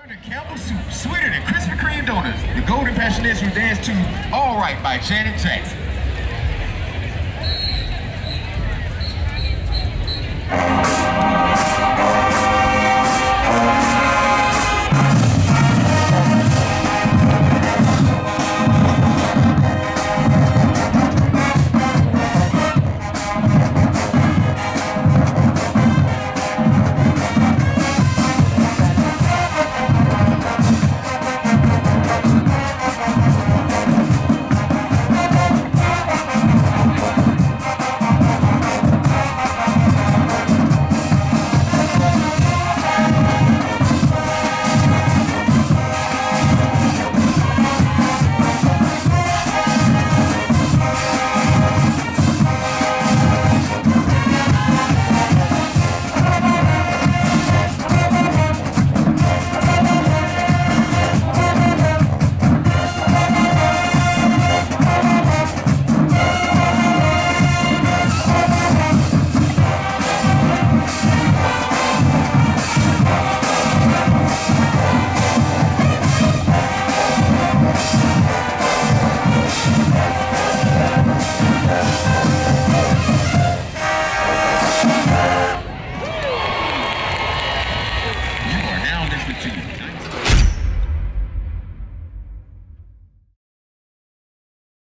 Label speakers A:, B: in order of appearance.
A: Campbell soup, sweeter than Krispy Kreme donuts. The Golden Passionettes will dance to All Right by Janet Jackson.